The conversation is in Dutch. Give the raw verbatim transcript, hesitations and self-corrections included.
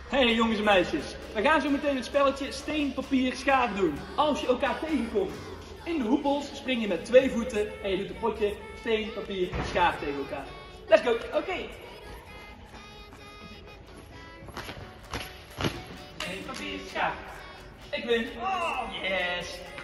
Hey jongens en meisjes, we gaan zo meteen het spelletje steen, papier, schaar doen. Als je elkaar tegenkomt in de hoepels, spring je met twee voeten en je doet een potje steen, papier en schaar tegen elkaar. Let's go! Oké. Okay. Steen, papier, schaar. Ik win. Oh, yes!